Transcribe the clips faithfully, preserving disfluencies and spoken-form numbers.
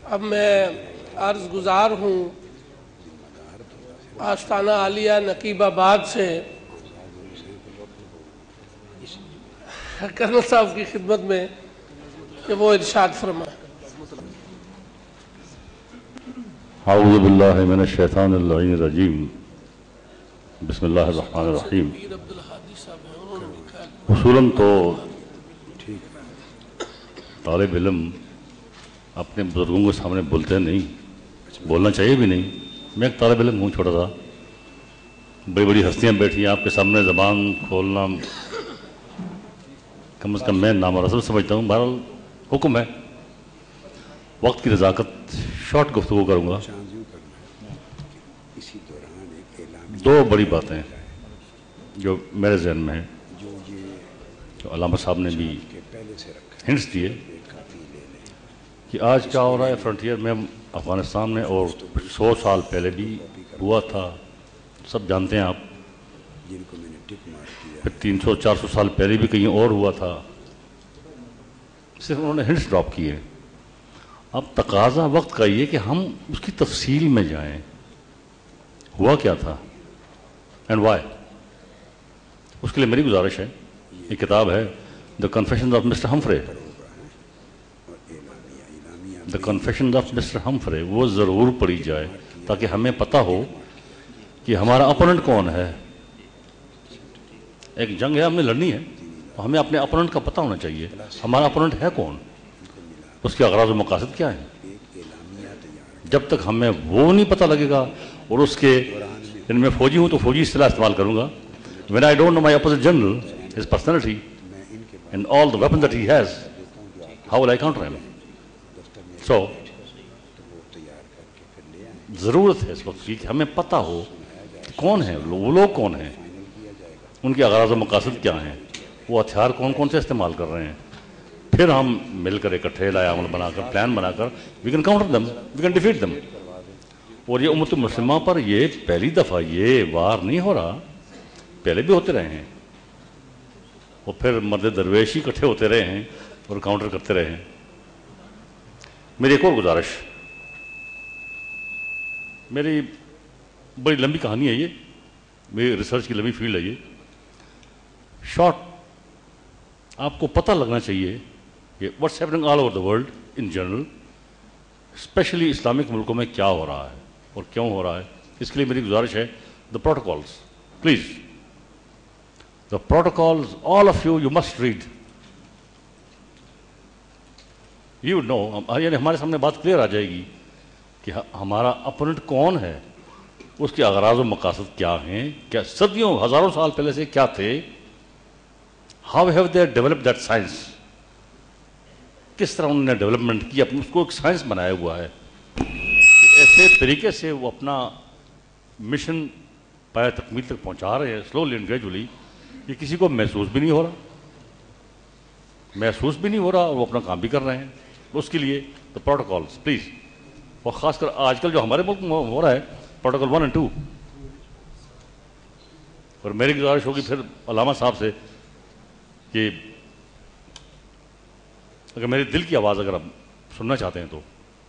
اب میں عرض گزار ہوں آستانہ عالیہ نقیب آباد سے کرنل صاحب کی خدمت میں کہ وہ ارشاد فرمائیں۔ اعوذ باللہ من الشیطان اللعین الرجیم، بسم اللہ الرحمن الرحیم۔ اصولاً تو طالب علم اپنے بزرگوں کے سامنے بولتے نہیں، بولنا چاہیے بھی نہیں۔ میں ایک طالب علم ہوں، چھوٹا سا، بڑی بڑی ہستیاں بیٹھی ہیں آپ کے سامنے، زبان کھولنا کم از کم میں نامناسب سمجھتا ہوں۔ بہرحال حکم ہے، وقت کی نزاکت، شارٹ گفتگو کروں گا۔ دو بڑی باتیں جو میرے ذہن میں ہیں، جو علامہ صاحب نے بھی ہنٹس دیے کہ آج کیا ہو رہا ہے فرنٹیئر میں افغانستان میں، اور سو سال پہلے بھی ہوا تھا، سب جانتے ہیں آپ۔ پھر تین سو چار سو سال پہلے بھی کہیں اور ہوا تھا، صرف انہوں نے ہنٹس ڈراپ کیے۔ اب تقاضا وقت کا یہ کہ ہم اس کی تفصیل میں جائیں، ہوا کیا تھا اینڈ وائی۔ اس کے لیے میری گزارش ہے، یہ کتاب ہے the confessions of mister Humphrey, the confessions of mister Humphrey, وہ ضرور پڑھی جائے تاکہ ہمیں پتہ ہو کہ ہمارا اپوننٹ کون ہے۔ ایک جنگ ہے، ہم نے لڑنی ہے، ہمیں اپنے اپوننٹ کا پتہ ہونا چاہیے، ہمارا اپوننٹ ہے کون، اس کے اغراض و مقاصد کیا ہیں۔ جب تک ہمیں وہ نہیں پتہ لگے گا، اور اس کے ان میں فوجی ہوں تو فوجی اصطلاح استعمال کروں گا۔ When I don't know my opposite general, his personality and all the weapons that he has, how will I counter him? So ضرورت ہے اس وقت کی کہ ہمیں پتہ ہو کون ہیں وہ لوگ، کون ہیں، ان کے اغراض و مقاصد کیا ہیں، وہ ہتھیار کون کون سے استعمال کر رہے ہیں۔ پھر ہم مل کر اکٹھے لائے عمل بنا کر، پلان بنا کر we can counter them, we can defeat them۔ اور یہ امت مسلمہ پر یہ پہلی دفعہ یہ وار نہیں ہو رہا، پہلے بھی ہوتے رہے ہیں، اور پھر مرد درویش ہی اکٹھے ہوتے رہے ہیں اور کاؤنٹر کرتے رہے ہیں۔ میری ایک اور گزارش، میری بڑی لمبی کہانی ہے یہ، میری ریسرچ کی لمبی فیلڈ ہے یہ۔ شارٹ آپ کو پتہ لگنا چاہیے کہ what's happening all over the world in general, specially Islamic ملکوں میں کیا ہو رہا ہے اور کیوں ہو رہا ہے۔ اس کے لیے میری گزارش ہے the protocols, please the protocols, all of you, you must read. You would know، یعنی ہمارے سامنے بات کلیئر آ جائے گی کہ ہمارا اپوننٹ کون ہے، اس کے اغراض و مقاصد کیا ہیں، کیا صدیوں ہزاروں سال پہلے سے کیا تھے، how have they developed that science، کس طرح انہوں نے ڈیولپمنٹ کی، اپنے اس کو ایک سائنس بنایا ہوا ہے، ایسے طریقے سے وہ اپنا مشن پائے تکمیل تک پہنچا رہے ہیں، سلولی اینڈ گریجولی۔ یہ کسی کو محسوس بھی نہیں ہو رہا، محسوس بھی نہیں ہو رہا، اور وہ اپنا کام بھی کر رہے ہیں۔ اس کے لیے تو پروٹوکالز پلیز، اور خاص کر آج کل جو ہمارے ملک میں ہو رہا ہے پروٹوکال ون اینڈ ٹو۔ اور میری گزارش ہوگی پھر علامہ صاحب سے کہ اگر میرے دل کی آواز اگر آپ سننا چاہتے ہیں تو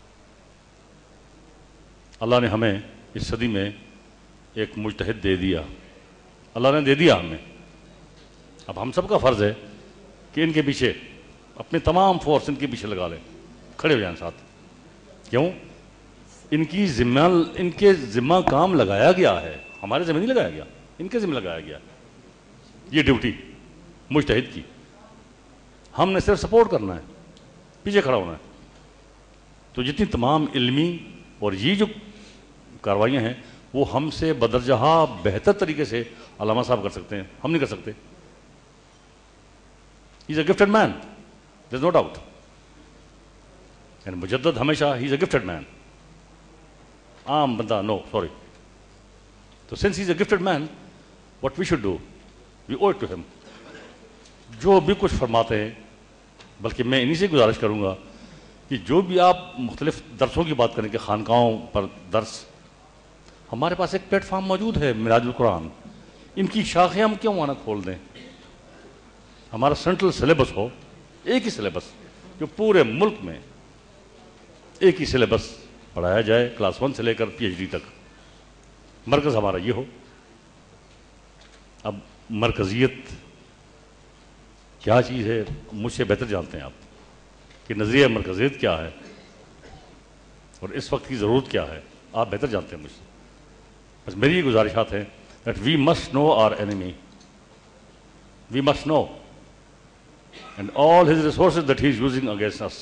اللہ نے ہمیں اس صدی میں ایک مجتہد دے دیا، اللہ نے دے دیا ہمیں۔ اب ہم سب کا فرض ہے کہ ان کے پیچھے اپنے تمام فورس ان کے پیچھے لگا لیں، کھڑے ہو جائیں ساتھ۔ کیوں؟ ان کی ذمہ ان کے ذمہ کام لگایا گیا ہے، ہمارے ذمہ نہیں لگایا گیا، ان کے ذمہ لگایا گیا یہ ڈیوٹی مجتہد کی۔ ہم نے صرف سپورٹ کرنا ہے، پیچھے کھڑا ہونا ہے۔ تو جتنی تمام علمی اور یہ جو کاروائیاں ہیں وہ ہم سے بدرجہ بہتر طریقے سے علامہ صاحب کر سکتے ہیں، ہم نہیں کر سکتے۔ He is a gifted man, there is no doubt. And مجدد ہمیشہ he is a gifted man. عام بندہ no, sorry. تو since he is a gifted man, what we should do, we owe it to him. جو بھی کچھ فرماتے ہیں، بلکہ میں انہی سے گزارش کروں گا کہ جو بھی آپ مختلف درسوں کی بات کریں کہ خانقاہوں پر درس، ہمارے پاس ایک پلیٹ فارم موجود ہے میراج القرآن، ان کی شاخیں ہم کیوں وہاں کھول دیں؟ ہمارا سینٹرل سلیبس ہو، ایک ہی سلیبس جو پورے ملک میں ایک ہی سلیبس پڑھایا جائے کلاس ون سے لے کر پی ایچ ڈی تک، مرکز ہمارا یہ ہو۔ اب مرکزیت کیا چیز ہے مجھ سے بہتر جانتے ہیں آپ کہ نظریہ مرکزیت کیا ہے اور اس وقت کی ضرورت کیا ہے، آپ بہتر جانتے ہیں مجھ سے۔ بس میری یہ گزارشات ہیں that we must know our enemy, we must know and all his resources that he is using against us.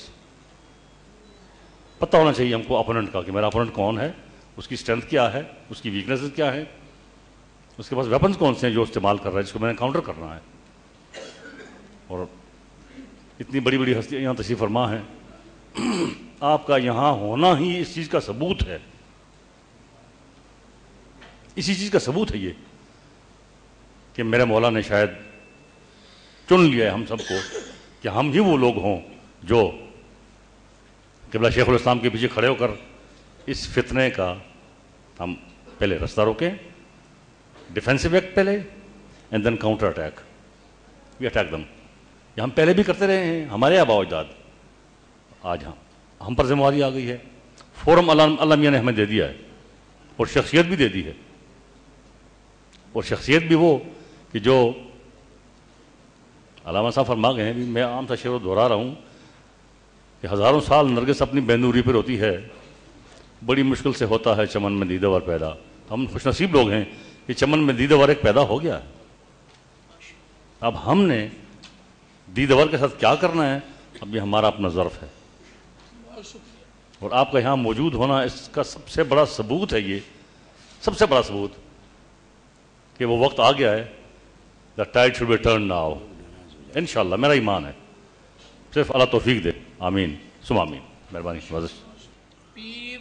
پتہ ہونا چاہیے ہم کو اپوننٹ کا کہ میرا اپوننٹ کون ہے، اس کی اسٹرینتھ کیا ہے، اس کی ویکنیسز کیا ہے، اس کے پاس ویپنز کون سے ہیں جو استعمال کر رہا ہے جس کو میں نے کاؤنٹر کرنا ہے۔ اور اتنی بڑی بڑی ہستیاں یہاں تشریف فرما ہیں، آپ کا یہاں ہونا ہی اس چیز کا ثبوت ہے، اسی چیز کا ثبوت ہے یہ کہ میرے مولا نے شاید چن لیا ہے ہم سب کو کہ ہم ہی وہ لوگ ہوں جو قبلہ شیخ الاسلام کے پیچھے کھڑے ہو کر اس فتنے کا ہم پہلے رستہ روکیں، ڈیفینسو ایکٹ پہلے and then counter attack, we attack them. یہ ہم پہلے بھی کرتے رہے ہیں، ہمارے آباء و اجداد، آج ہم ہم پر ذمہ داری آ گئی ہے، فورم اللہ اللہ میاں نے ہمیں دے دیا ہے اور شخصیت بھی دے دی ہے، اور شخصیت بھی وہ کہ جو علامہ صاحب فرما گئے ہیں، بھی میں عام سا شعر دہرا رہا ہوں کہ ہزاروں سال نرگس اپنی بینوری پر ہوتی ہے، بڑی مشکل سے ہوتا ہے چمن میں دیدہ ور پیدا۔ ہم خوش نصیب لوگ ہیں کہ چمن میں دیدہ ور ایک پیدا ہو گیا ہے۔ اب ہم نے دیدہ ور کے ساتھ کیا کرنا ہے، اب یہ ہمارا اپنا ظرف ہے، اور آپ کا یہاں موجود ہونا اس کا سب سے بڑا ثبوت ہے، یہ سب سے بڑا ثبوت کہ وہ وقت آ گیا ہے۔ The tide should be turn now, انشاءاللہ میرا ایمان ہے، صرف اللہ توفیق دے، آمین ثم آمین۔ مہربانی۔